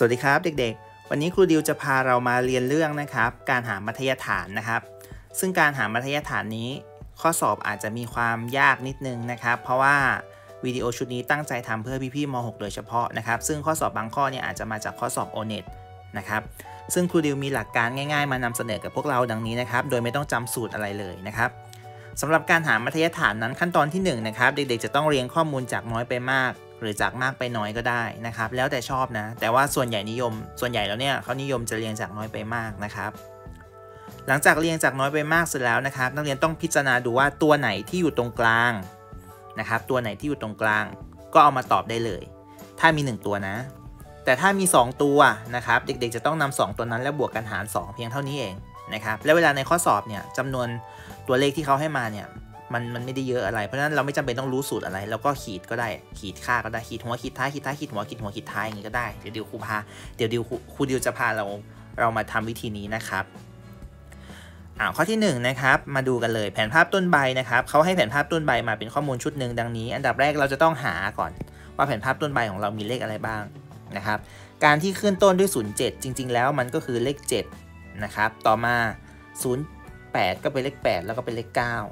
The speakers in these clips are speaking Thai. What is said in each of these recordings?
สวัสดีครับเด็กๆวันนี้ครูดิวจะพาเรามาเรียนเรื่องนะครับการหามัธยฐานนะครับซึ่งการหามัธยฐานนี้ข้อสอบอาจจะมีความยากนิดนึงนะครับเพราะว่าวิดีโอชุดนี้ตั้งใจทำเพื่อพี่ๆม.6 โดยเฉพาะนะครับซึ่งข้อสอบบางข้อเนี่ยอาจจะมาจากข้อสอบ O-NET นะครับซึ่งครูดิวมีหลักการง่ายๆมานำเสนอกับพวกเราดังนี้นะครับโดยไม่ต้องจำสูตรอะไรเลยนะครับสำหรับการหามัธยฐานนั้นขั้นตอนที่1นะครับเด็กๆจะต้องเรียงข้อมูลจากน้อยไปมากหรือจากมากไปน้อยก็ได้นะครับแล้วแต่ชอบนะแต่ว่าส่วนใหญ่แล้วเนี่ยเขานิยมจะเรียงจากน้อยไปมากนะครับหลังจากเรียงจากน้อยไปมากเสร็จแล้วนะครับนักเรียนต้องพิจารณาดูว่าตัวไหนที่อยู่ตรงกลางนะครับตัวไหนที่อยู่ตรงกลางก็เอามาตอบได้เลยถ้ามี1ตัวนะแต่ถ้ามี2ตัวนะครับเด็กๆจะต้องนำ2ตัวนั้นแล้วบวกกันหาร2เพียงเท่านี้เองนะครับแล้วเวลาในข้อสอบเนี่ยจำนวนตัวเลขที่เขาให้มาเนี่ยมันไม่ได้เยอะอะไรเพราะฉะนั้นเราไม่จำเป็นต้องรู้สูตรอะไรแล้วก็ขีดก็ได้ขีดค่าก็ได้ขีดหัวขีดท้ายขีดท้ายขีดหัวขีดหัวขีดท้ายอย่างนี้ก็ได้เดี๋ยวครูดิวจะพาเรามาทำวิธีนี้นะครับข้อที่1นะครับมาดูกันเลยแผนภาพต้นใบนะครับเขาให้แผนภาพต้นใบมาเป็นข้อมูลชุดหนึ่งดังนี้อันดับแรกเราจะต้องหาก่อนว่าแผนภาพต้นใบของเรามีเลขอะไรบ้างนะครับการที่ขึ้นต้นด้วย07จริงๆแล้วมันก็คือเลข7นะครับต่อมา08ก็เป็นเลข8แล้วก็เป็นเลข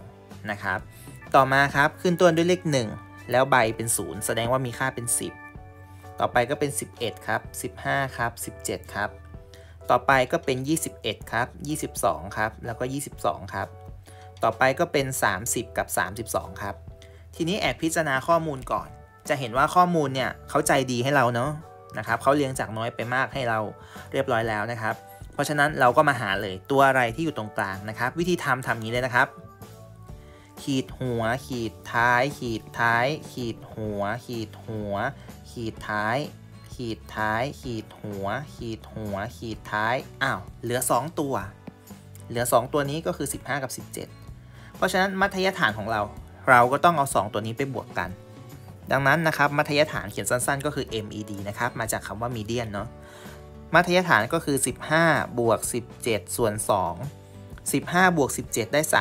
9นะครับต่อมาครับขึ้นต้นด้วยเลข1แล้วใบเป็น0แสดงว่ามีค่าเป็น10ต่อไปก็เป็น11ครับ15ครับ17ครับต่อไปก็เป็น21ครับ22ครับแล้วก็22ครับต่อไปก็เป็น30กับ32ครับทีนี้แอบพิจารณาข้อมูลก่อนจะเห็นว่าข้อมูลเนี่ยเขาใจดีให้เราเนาะนะครับเขาเรียงจากน้อยไปมากให้เราเรียบร้อยแล้วนะครับเพราะฉะนั้นเราก็มาหาเลยตัวอะไรที่อยู่ตรงกลางนะครับวิธีทำอย่างนี้เลยนะครับขีดหัวขีดท้ายขีดท้ายขีดหัวขีดหัวขีดท้ายขีดท้ายขีดหัวขีดหัวขีดท้ายเหลือ2ตัวนี้ก็คือ15กับ17เพราะฉะนั้นมัธยฐานของเราก็ต้องเอา2ตัวนี้ไปบวกกันดังนั้นนะครับมัธยฐานเขียนสั้นๆก็คือ MED นะครับมาจากคำว่า median เนาะมัธยฐานก็คือ15บวก17ส่วน2 15บวก17ได้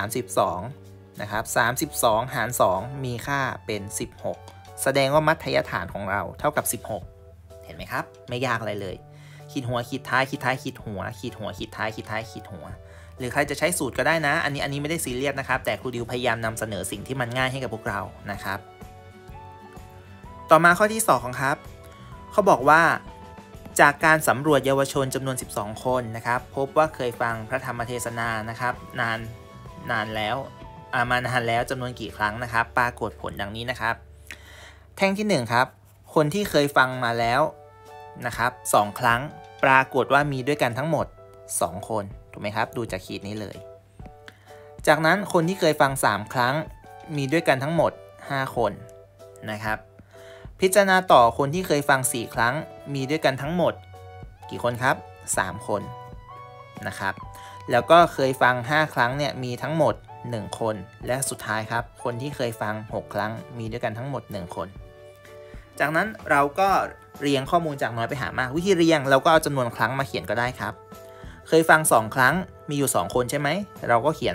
32นะครับ32หาร2มีค่าเป็น16แสดงว่ามัธยฐานของเราเท่ากับ16เห็นไหมครับไม่ยากอะไรเลยขีดหัวขีดท้ายขีดท้ายขีดหัวขีดหัวขีดท้ายขีดท้ายขีดหัวหรือใครจะใช้สูตรก็ได้นะอันนี้ไม่ได้ซีเรียสนะครับแต่ครูดิวพยายามนำเสนอสิ่งที่มันง่ายให้กับพวกเรานะครับต่อมาข้อที่2ครับเขาบอกว่าจากการสำรวจเยาวชนจำนวน12คนนะครับพบว่าเคยฟังพระธรรมเทศนานะครับมานานแล้วจำนวนกี่ครั้งนะครับปรากฏผลดังนี้นะครับแท่งที่1ครับคนที่เคยฟังมาแล้วนะครับ2ครั้งปรากฏว่ามีด้วยกันทั้งหมด2คนถูกไหมครับดูจากขีดนี้เลยจากนั้นคนที่เคยฟัง3ครั้งมีด้วยกันทั้งหมด5คนนะครับพิจารณาต่อคนที่เคยฟัง4ครั้งมีด้วยกันทั้งหมดกี่คนครับ3คนนะครับแล้วก็เคยฟัง5ครั้งเนี่ยมีทั้งหมด1คนและสุดท้ายครับคนที่เคยฟัง6ครั้งมีด้วยกันทั้งหมด1คนจากนั้นเราก็เรียงข้อมูลจากน้อยไปหามากวิธีเรียงเราก็เอาจำนวนครั้งมาเขียนก็ได้ครับเคยฟัง2ครั้งมีอยู่2คนใช่ไหมเราก็เขียน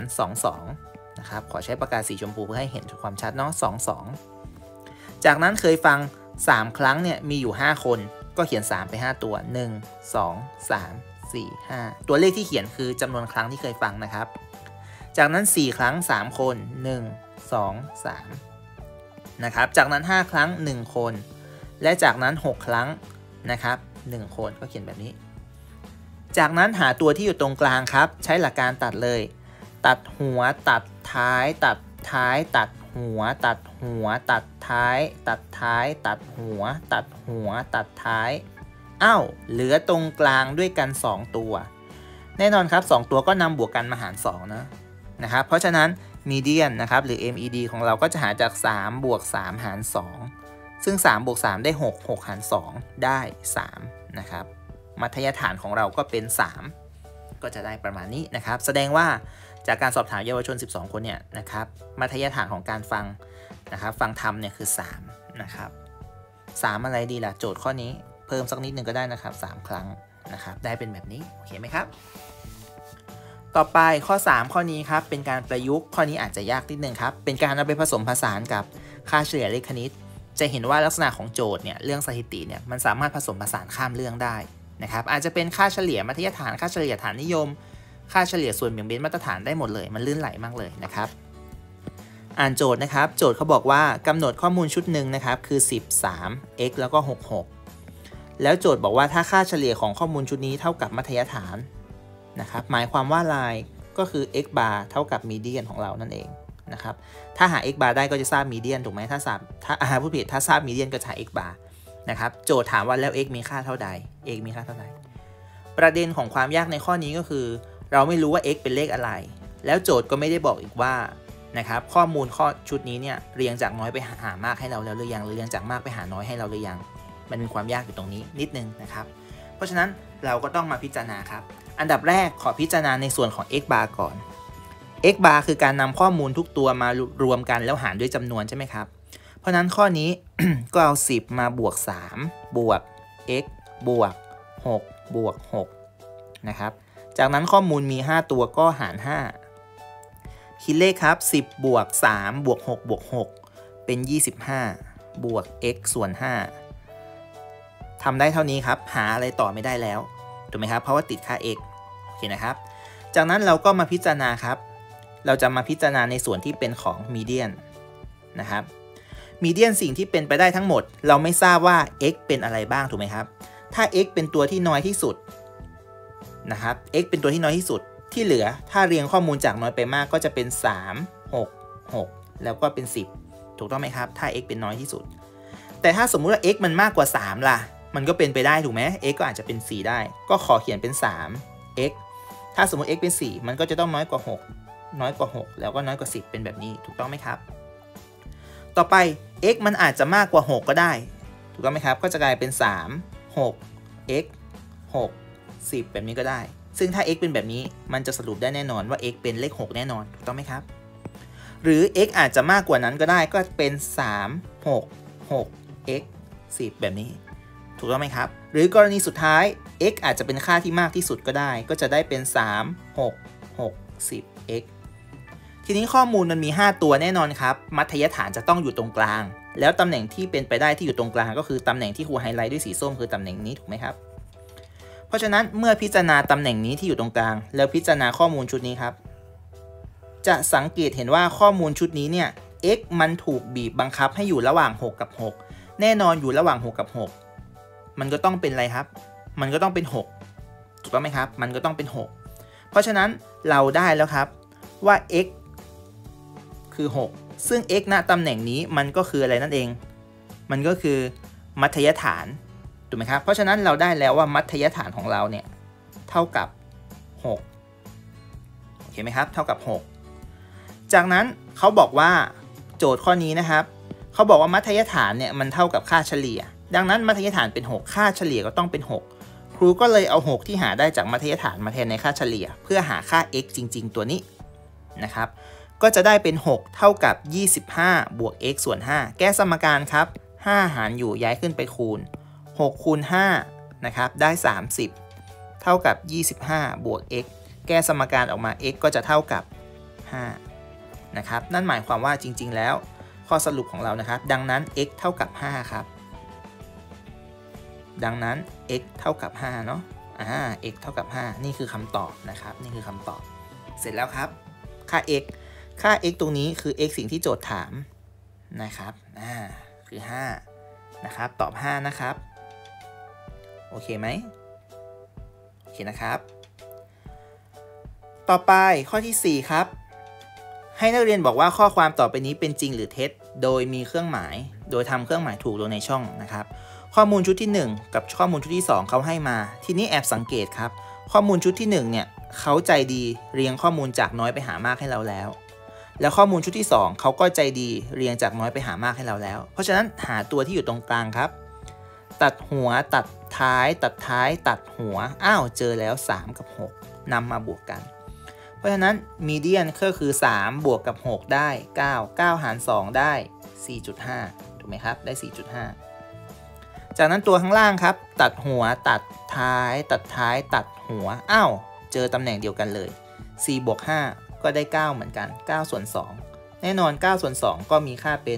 22นะครับขอใช้ปากกาสีชมพูเพื่อให้เห็นความชัดเนาะ22จากนั้นเคยฟัง3ครั้งเนี่ยมีอยู่5คนก็เขียน3ไป5ตัว1 2 3 4 5ตัวเลขที่เขียนคือจำนวนครั้งที่เคยฟังนะครับจากนั้น4ครั้ง3คน1 2 3นะครับจากนั้น5ครั้ง1คนและจากนั้น6ครั้งนะครับ1คนก็เขียนแบบนี้จากนั้นหาตัวที่อยู่ตรงกลางครับใช้หลักการตัดเลยตัดหัวตัดท้ายตัดท้ายตัดหัวตัดหัวตัดท้ายตัดท้ายตัดหัวตัดหัวตัดท้ายเหลือตรงกลางด้วยกัน2ตัวแน่นอนครับ2ตัวก็นำบวกกันมาหาร2นะครับเพราะฉะนั้น median นะครับหรือ MED ของเราก็จะหาจาก3บวก3หาร2ซึ่ง3บวก3ได้6หาร2ได้3นะครับมัธยฐานของเราก็เป็น3ก็จะได้ประมาณนี้นะครับแสดงว่าจากการสอบถามเยาวชน12คนเนี่ยนะครับมัธยฐานของการฟังนะครับฟังธรรมเนี่ยคือ3นะครับ3อะไรดีล่ะโจทย์ข้อนี้เพิ่มสักนิดนึงก็ได้นะครับ3ครั้งนะครับได้เป็นแบบนี้โอเคไหมครับต่อไปข้อ3ข้อนี้ครับเป็นการประยุกต์ข้อนี้อาจจะยากนิดนึงครับเป็นการเอาไปผสมผสานกับค่าเฉลี่ยเลขคณิตจะเห็นว่าลักษณะของโจทย์เนี่ยเรื่องสถิติเนี่ยมันสามารถผสมผสานข้ามเรื่องได้นะครับอาจจะเป็นค่าเฉลี่ยมัธยฐานค่าเฉลี่ยฐานนิยมค่าเฉลี่ยส่วนเบี่ยงเบนมาตรฐานได้หมดเลยมันลื่นไหลมากเลยนะครับอ่านโจทย์นะครับโจทย์เขาบอกว่ากำหนดข้อมูลชุดหนึ่งนะครับคือ10 3 x แล้วก็66แล้วโจทย์บอกว่าถ้าค่าเฉลี่ยของข้อมูลชุดนี้เท่ากับมัธยฐานนะครับหมายความว่าลายก็คือ x bar เท่ากับมีเดียนของเรานั่นเองนะครับถ้าหา x bar ได้ก็จะทราบมีเดียนถูกไหมถ้าทราบผู้ผิดถ้าทราบมีเดียนก็จะหา x bar นะครับโจทย์ถามว่าแล้ว x มีค่าเท่าใด x มีค่าเท่าใดประเด็นของความยากในข้อนี้ก็คือเราไม่รู้ว่า x เป็นเลขอะไรแล้วโจทย์ก็ไม่ได้บอกอีกว่านะครับข้อมูลข้อชุดนี้เนี่ยเรียงจากน้อยไปหามากให้เราแล้วหรือยังหรือเรียงจากมากไปหาน้อยให้เราหรือยังมันเป็นความยากอยู่ตรงนี้นิดนึงนะครับเพราะฉะนั้นเราก็ต้องมาพิจารณาครับอันดับแรกขอพิจารณาในส่วนของ x bar ก่อน x bar คือการนำข้อมูลทุกตัวมารวมกันแล้วหารด้วยจำนวนใช่ไหมครับเพราะนั้นข้อนี้ ก็เอา10มาบวก3บวก x บวก6บวก6นะครับจากนั้นข้อมูลมี5ตัวก็หาร5คิดเลขครับ10บวก3บวก6บวก6เป็น25บวก x ส่วน5ทำได้เท่านี้ครับหาอะไรต่อไม่ได้แล้วถูกไหมครับเพราะว่าติดค่า x โอเคนะครับจากนั้นเราก็มาพิจารณาครับเราจะมาพิจารณาในส่วนที่เป็นของมีเดียนนะครับมีเดียนสิ่งที่เป็นไปได้ทั้งหมดเราไม่ทราบว่า x เป็นอะไรบ้างถูกไหมครับถ้า x เป็นตัวที่น้อยที่สุดนะครับ x เป็นตัวที่น้อยที่สุดที่เหลือถ้าเรียงข้อมูลจากน้อยไปมากก็จะเป็น3 6 6แล้วก็เป็น10ถูกต้องไหมครับถ้า x เป็นน้อยที่สุดแต่ถ้าสมมุติว่า x มันมากกว่า3ล่ะมันก็เป็นไปได้ถูกไหม x ก็อาจจะเป็น4ได้ก็ขอเขียนเป็น3 x ถ้าสมมติ x เป็น4มันก็จะต้องน้อยกว่า6น้อยกว่า6แล้วก็น้อยกว่า10เป็นแบบนี้ถูกต้องไหมครับต่อไป x มันอาจจะมากกว่า6ก็ได้ถูกต้องไหมครับก็จะกลายเป็น3 6 x 6 10แบบนี้ก็ได้ซึ่งถ้า x เป็นแบบนี้มันจะสรุปได้แน่นอนว่า x เป็นเลข6แน่นอนถูกต้องไหมครับหรือ x อาจจะมากกว่านั้นก็ได้ก็เป็น3 6 6 x 10แบบนี้ถูกต้องไหมครับหรือกรณีสุดท้าย x อาจจะเป็นค่าที่มากที่สุดก็ได้ก็จะได้เป็น3 6 6 10 x ทีนี้ข้อมูลมันมี5ตัวแน่นอนครับมัธยฐานจะต้องอยู่ตรงกลางแล้วตำแหน่งที่เป็นไปได้ที่อยู่ตรงกลางก็คือตำแหน่งที่ครูไฮไลท์ด้วยสีส้มคือตำแหน่งนี้ถูกไหมครับเพราะฉะนั้นเมื่อพิจารณาตำแหน่งนี้ที่อยู่ตรงกลางแล้วพิจารณาข้อมูลชุดนี้ครับจะสังเกตเห็นว่าข้อมูลชุดนี้เนี่ย x มันถูกบีบบังคับให้อยู่ระหว่าง6กับ6แน่นอนอยู่ระหว่าง6กับ6มันก็ต้องเป็นอะไรครับมันก็ต้องเป็น6ถูกต้องไหมครับมันก็ต้องเป็น6เพราะฉะนั้นเราได้แล้วครับว่า x คือ6ซึ่ง x ณตำแหน่งนี้มันก็คืออะไรนั่นเองมันก็คือมัธยฐานถูกไหมครับเพราะฉะนั้นเราได้แล้วว่ามัธยฐานของเราเนี่ยเท่ากับ6โอเคไหมครับเท่ากับ6จากนั้นเขาบอกว่าโจทย์ข้อนี้นะครับเขาบอกว่ามัธยฐานเนี่ยมันเท่ากับค่าเฉลี่ยดังนั้นมัธยฐานเป็น6ค่าเฉลี่ยก็ต้องเป็น6ครูก็เลยเอา6ที่หาได้จากมัธยฐานมาแทนในค่าเฉลี่ยเพื่อหาค่า x จริงๆตัวนี้นะครับก็จะได้เป็น6เท่ากับ25บวก x ส่วน5แก้สมการครับ5หารอยู่ย้ายขึ้นไปคูณ6คูณ5นะครับได้30เท่ากับ25บวก x แก้สมการออกมา x ก็จะเท่ากับ5นะครับนั่นหมายความว่าจริงๆแล้วข้อสรุปของเรานะครับดังนั้น x เท่ากับ5ครับดังนั้น x เท่ากับ5เนาะx เท่ากับ5นี่คือคำตอบนะครับนี่คือคำตอบเสร็จแล้วครับค่า x ตรงนี้คือ x สิ่งที่โจทย์ถามนะครับคือ5นะครับตอบ5นะครับโอเคไหมโอเคนะครับต่อไปข้อที่4ครับให้นักเรียนบอกว่าข้อความต่อไปนี้เป็นจริงหรือเท็จโดยมีเครื่องหมายโดยทำเครื่องหมายถูกลงในช่องนะครับข้อมูลชุดที่1กับข้อมูลชุดที่2เขาให้มาทีนี้แอบสังเกตครับข้อมูลชุดที่1เนี่ยเขาใจดีเรียงข้อมูลจากน้อยไปหามากให้เราแล้วข้อมูลชุดที่2เขาก็ใจดีเรียงจากน้อยไปหามากให้เราแล้วเพราะฉะนั้นหาตัวที่อยู่ตรงกลางครับตัดหัวตัดท้ายตัดท้ายตัดหัวเจอแล้ว3กับ6นำมาบวกกันเพราะฉะนั้นมีเดียนก็คือ3บวกกับ6ได้9หาร2ได้ 4.5 ถูกไหมครับได้ 4.5 จากนั้นตัวข้างล่างครับตัดหัวตัดท้ายตัดท้ายตัดหัวเจอตำแหน่งเดียวกันเลย4บวก5ก็ได้9เหมือนกัน9ส่วน2แน่นอน9ส่วน2ก็มีค่าเป็น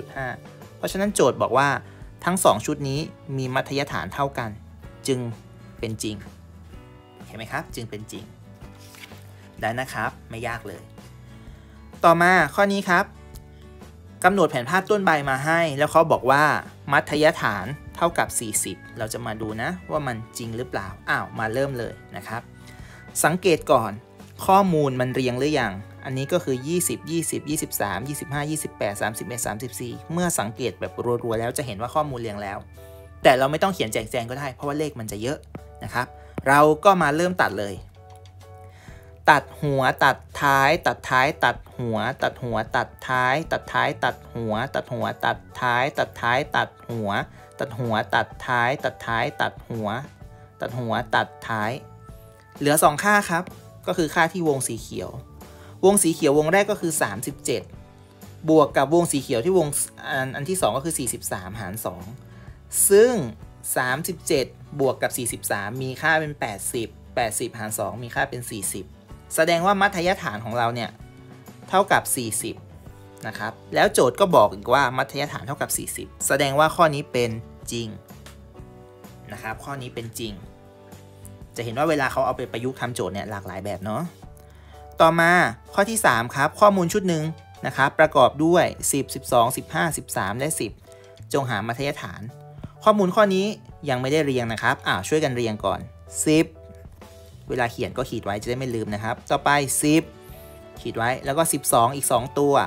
4.5 เพราะฉะนั้นโจทย์บอกว่าทั้ง2ชุดนี้มีมัธยฐานเท่ากันจึงเป็นจริงเห็นไหมครับจึงเป็นจริงได้นะครับไม่ยากเลยต่อมาข้อนี้ครับกำหนดแผนภาพต้นใบมาให้แล้วเขาบอกว่ามัธยฐานเท่ากับ40เราจะมาดูนะว่ามันจริงหรือเปล่ามาเริ่มเลยนะครับสังเกตก่อนข้อมูลมันเรียงหรือยังอันนี้ก็คือ20 20 23 25 28 31 34เมื่อสังเกตแบบรัวๆแล้วจะเห็นว่าข้อมูลเรียงแล้วแต่เราไม่ต้องเขียนแจกแจงก็ได้เพราะว่าเลขมันจะเยอะนะครับเราก็มาเริ่มตัดเลยตัดหัวตัดท้ายตัดท้ายตัดหัวตัดหัวตัดท้ายตัดท้ายตัดหัวตัดหัวตัดท้ายตัดท้ายตัดหัวตัดหัวตัดท้ายตัดท้ายตัดหัวตัดหัวตัดท้ายเหลือ2ค่าครับก็คือค่าที่วงสีเขียววงสีเขียววงแรกก็คือ37บวกกับวงสีเขียวที่วงอันที่2ก็คือ43หาร2ซึ่ง37บวกกับ43มีค่าเป็น80หาร2มีค่าเป็น40แสดงว่ามัธยฐานของเราเนี่ยเท่ากับ40นะครับแล้วโจทย์ก็บอกอีกว่ามัธยฐานเท่ากับ40แสดงว่าข้อนี้เป็นจริงนะครับข้อนี้เป็นจริงจะเห็นว่าเวลาเขาเอาไปประยุกต์ทำโจทย์เนี่ยหลากหลายแบบเนาะต่อมาข้อที่3ครับข้อมูลชุดหนึ่งนะครับประกอบด้วย10 12 15 13และ10จงหามัธยฐานข้อมูลข้อนี้ยังไม่ได้เรียงนะครับช่วยกันเรียงก่อน10เวลาเขียนก็ขีดไว้จะได้ไม่ลืมนะครับต่อไป10ขีดไว้แล้วก็12อีก2ตัว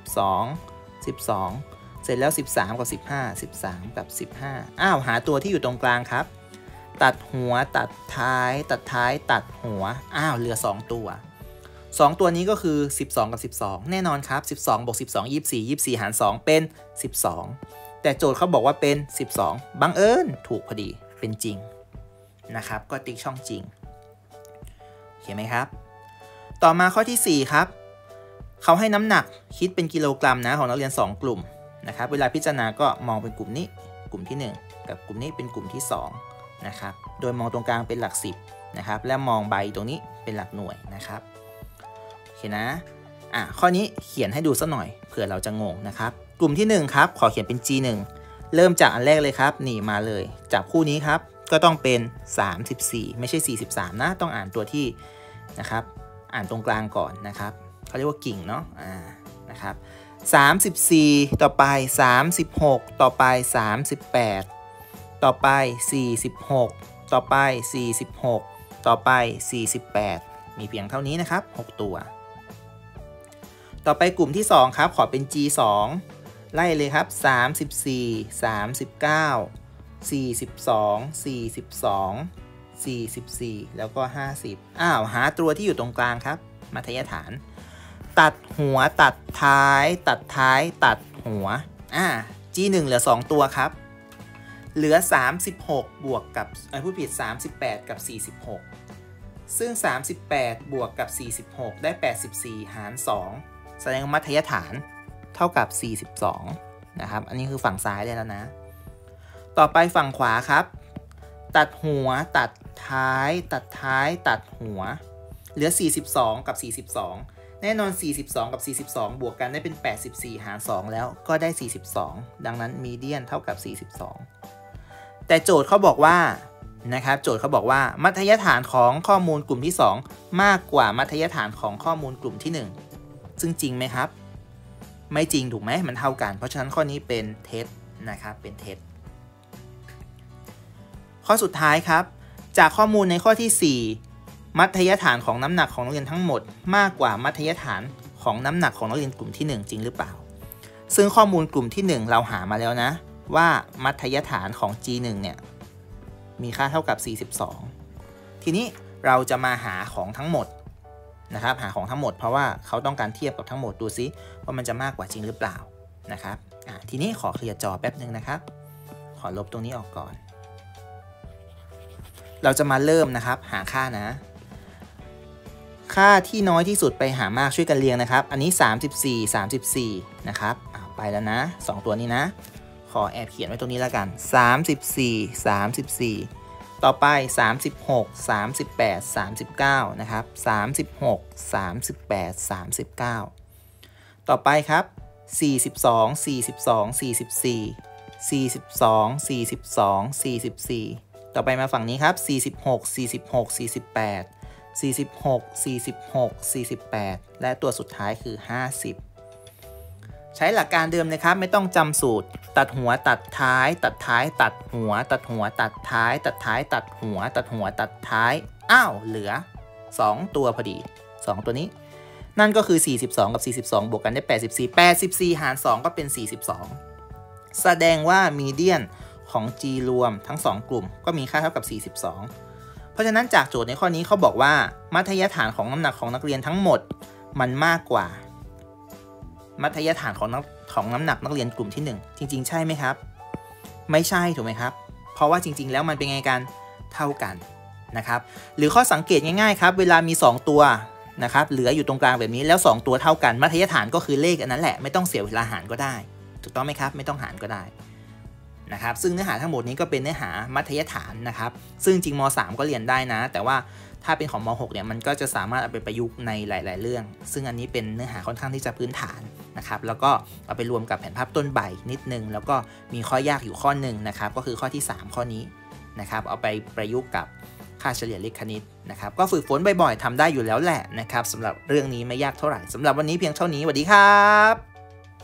12เสร็จแล้ว13กับ13กับ15หาตัวที่อยู่ตรงกลางครับตัดหัวตัดท้ายตัดท้ายตัดหัวเหลือ2ตัว2ตัวนี้ก็คือ12กับ12แน่นอนครับ12บวก12 24หาร2เป็น12แต่โจทย์เขาบอกว่าเป็น12บังเอิญถูกพอดีเป็นจริงนะครับก็ติ๊กช่องจริงเห็นไหมครับต่อมาข้อที่4ครับเขาให้น้ำหนักคิดเป็นกิโลกรัมนะของนักเรียน2กลุ่มนะครับเวลาพิจารณาก็มองเป็นกลุ่มนี้กลุ่มที่1กับกลุ่มนี้เป็นกลุ่มที่2นะครับโดยมองตรงกลางเป็นหลัก10นะครับและมองใบตรงนี้เป็นหลักหน่วยนะครับโอเคนะข้อนี้เขียนให้ดูสักหน่อยเผื่อเราจะงงนะครับกลุ่มที่1ครับขอเขียนเป็น G1 เริ่มจากอันแรกเลยครับนี่มาเลยจากคู่นี้ครับก็ต้องเป็น34ไม่ใช่43นะต้องอ่านตัวที่นะครับอ่านตรงกลางก่อนนะครับเขาเรียกว่ากิ่งเนาะนะครับ34ต่อไป36ต่อไป38ต่อไป46ต่อไป46ต่อไป48มีเพียงเท่านี้นะครับ6ตัวต่อไปกลุ่มที่2ครับขอเป็น G2 ไล่เลยครับ34 39 42 44แล้วก็50หาตัวที่อยู่ตรงกลางครับมัธยฐานตัดหัวตัดท้ายตัดท้ายตัดหัวG1 เหลือ2ตัวครับเหลือ36บวกกับผู้ผิด38กับ46ซึ่ง38บวกกับ46ได้84หาร2แสดงมัธยฐานเท่ากับ42นะครับอันนี้คือฝั่งซ้ายได้แล้วนะต่อไปฝั่งขวาครับตัดหัวตัดท้ายตัดท้ายตัดหัวเหลือ42กับ42แน่นอน42กับ42บวกกันได้เป็น84หาร2แล้วก็ได้42ดังนั้นมีเดียนเท่ากับ42แต่โจทย์เขาบอกว่านะครับโจทย์เขาบอกว่ามัธยฐานของข้อมูลกลุ่มที่2มากกว่ามัธยฐานของข้อมูลกลุ่มที่1ซึ่งจริงไหมครับไม่จริงถูกไหมมันเท่ากันเพราะฉะนั้นข้อนี้เป็นเท็จนะครับเป็นเท็จข้อสุดท้ายครับจากข้อมูลในข้อที่4มัธยฐานของน้ำหนักของนักเรียนทั้งหมดมากกว่ามัธยฐานของน้ำหนักของนักเรียนกลุ่มที่1จริงหรือเปล่าซึ่งข้อมูลกลุ่มที่1เราหามาแล้วนะว่ามัธยฐานของ G1 เนี่ยมีค่าเท่ากับ42ทีนี้เราจะมาหาของทั้งหมดนะครับหาของทั้งหมดเพราะว่าเขาต้องการเทียบกับทั้งหมดดูซิว่ามันจะมากกว่าจริงหรือเปล่านะครับทีนี้ขอเคลียร์จอแป๊บนึงนะครับขอลบตรงนี้ออกก่อนเราจะมาเริ่มนะครับหาค่านะค่าที่น้อยที่สุดไปหามากช่วยกันเรียงนะครับอันนี้34นะครับไปแล้วนะ2ตัวนี้นะขอแอบเขียนไว้ตรงนี้แล้วกัน34ต่อไป36 38 39นะครับ36 38 39ต่อไปครับ42 42 44 42 42 44 ต่อไปมาฝั่งนี้ครับ46 46 48 48และตัวสุดท้ายคือ50ใช้หลักการเดิมเลยครับไม่ต้องจำสูตรตัดหัวตัดท้ายตัดท้ายตัดหัวตัดหัวตัดท้ายตัดท้ายตัดหัวตัดหัวตัดท้ายอ้าวเหลือ2ตัวพอดี2ตัวนี้นั่นก็คือ42กับ42บวกกันได้84หาร2ก็เป็น42แสดงว่ามีเดียนของ G รวมทั้ง2กลุ่มก็มีค่าเท่ากับ42เพราะฉะนั้นจากโจทย์ในข้อนี้เขาบอกว่ามัธยฐานของน้ำหนักของนักเรียนทั้งหมดมันมากกว่ามัธยฐานของน้ำหนักนักเรียนกลุ่มที่1จริงๆใช่ไหมครับไม่ใช่ถูกไหมครับเพราะว่าจริงๆแล้วมันเป็นไงกันเท่ากันนะครับหรือข้อสังเกตง่ายๆครับเวลามี2ตัวนะครับเหลืออยู่ตรงกลางแบบนี้แล้ว2ตัวเท่ากันมัธยฐานก็คือเลขอันนั้นแหละไม่ต้องเสียเวลาหารก็ได้ถูกต้องไหมครับไม่ต้องหารก็ได้นะครับซึ่งเนื้อหาทั้งหมดนี้ก็เป็นเนื้อหามัธยฐานนะครับซึ่งจริงม.3 ก็เรียนได้นะแต่ว่าถ้าเป็นของม.6 เนี่ยมันก็จะสามารถเอาไปประยุกต์ในหลายๆเรื่องซึ่งอันนี้เป็นเนื้อหาค่อนข้างที่จะพื้นฐานนะครับแล้วก็เอาไปรวมกับแผนภาพต้นใบนิดนึงแล้วก็มีข้อยากอยู่ข้อหนึ่งนะครับก็คือข้อที่3ข้อนี้นะครับเอาไปประยุกต์กับค่าเฉลี่ยเลขคณิตนะครับก็ฝึกฝนบ่อยๆทำได้อยู่แล้วแหละนะครับสำหรับเรื่องนี้ไม่ยากเท่าไหร่สำหรับวันนี้เพียงเท่านี้สวัสดีครับ